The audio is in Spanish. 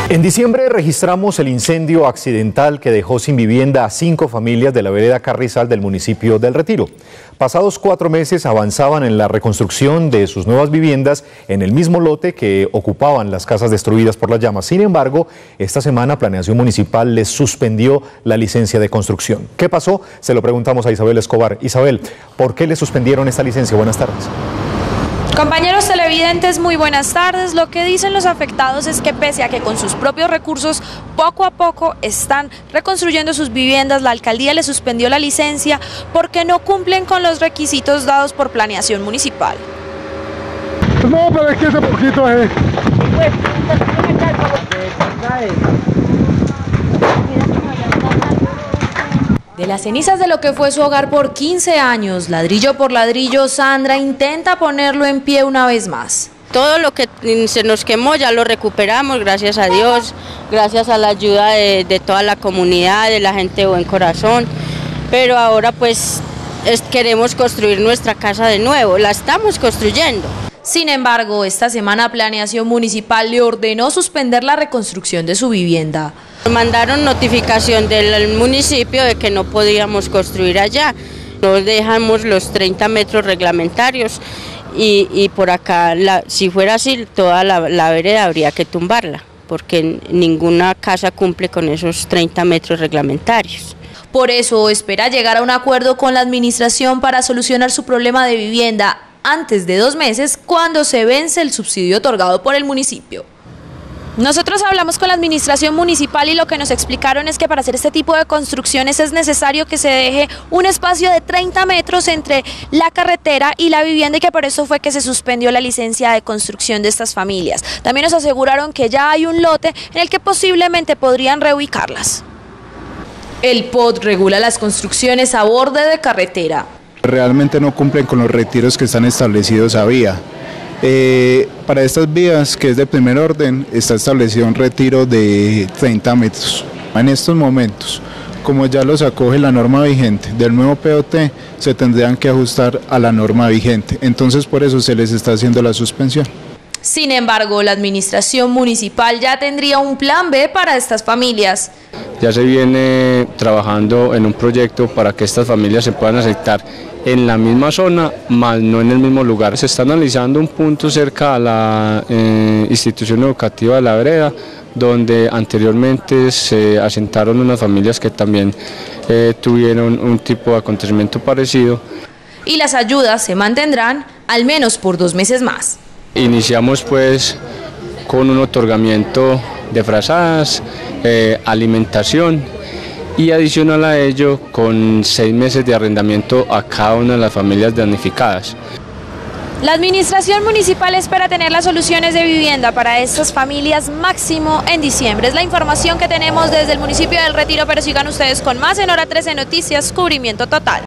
En diciembre registramos el incendio accidental que dejó sin vivienda a 5 familias de la vereda Carrizal del municipio del Retiro. Pasados 4 meses avanzaban en la reconstrucción de sus nuevas viviendas en el mismo lote que ocupaban las casas destruidas por las llamas. Sin embargo, esta semana Planeación Municipal les suspendió la licencia de construcción. ¿Qué pasó? Se lo preguntamos a Isabel Escobar. Isabel, ¿por qué le suspendieron esta licencia? Buenas tardes. Compañeros televidentes, muy buenas tardes. Lo que dicen los afectados es que pese a que con sus propios recursos poco a poco están reconstruyendo sus viviendas, la alcaldía les suspendió la licencia porque no cumplen con los requisitos dados por Planeación Municipal. No, pero es que ese poquito es... De las cenizas de lo que fue su hogar por 15 años, ladrillo por ladrillo, Sandra intenta ponerlo en pie una vez más. Todo lo que se nos quemó ya lo recuperamos, gracias a Dios, gracias a la ayuda de toda la comunidad, de la gente de buen corazón. Pero ahora pues queremos construir nuestra casa de nuevo, la estamos construyendo. Sin embargo, esta semana Planeación Municipal le ordenó suspender la reconstrucción de su vivienda. Nos mandaron notificación del municipio de que no podíamos construir allá. Nos dejamos los 30 metros reglamentarios y por acá, si fuera así, toda la vereda habría que tumbarla, porque ninguna casa cumple con esos 30 metros reglamentarios. Por eso espera llegar a un acuerdo con la administración para solucionar su problema de vivienda antes de 2 meses, cuando se vence el subsidio otorgado por el municipio. Nosotros hablamos con la administración municipal y lo que nos explicaron es que para hacer este tipo de construcciones es necesario que se deje un espacio de 30 metros entre la carretera y la vivienda y que por eso fue que se suspendió la licencia de construcción de estas familias. También nos aseguraron que ya hay un lote en el que posiblemente podrían reubicarlas. El POT regula las construcciones a borde de carretera. Realmente no cumplen con los retiros que están establecidos a vía. Para estas vías, que es de primer orden, está establecido un retiro de 30 metros. En estos momentos, como ya los acoge la norma vigente del nuevo POT, se tendrían que ajustar a la norma vigente. Entonces, por eso se les está haciendo la suspensión. Sin embargo, la administración municipal ya tendría un plan B para estas familias. Ya se viene trabajando en un proyecto para que estas familias se puedan aceptar en la misma zona, más no en el mismo lugar. Se está analizando un punto cerca a la institución educativa de la vereda, donde anteriormente se asentaron unas familias que también tuvieron un tipo de acontecimiento parecido. Y las ayudas se mantendrán al menos por 2 meses más. Iniciamos pues con un otorgamiento de frazadas, alimentación y adicional a ello con 6 meses de arrendamiento a cada una de las familias damnificadas. La administración municipal espera tener las soluciones de vivienda para estas familias máximo en diciembre. Es la información que tenemos desde el municipio del Retiro, pero sigan ustedes con más en Hora 13 Noticias, cubrimiento total.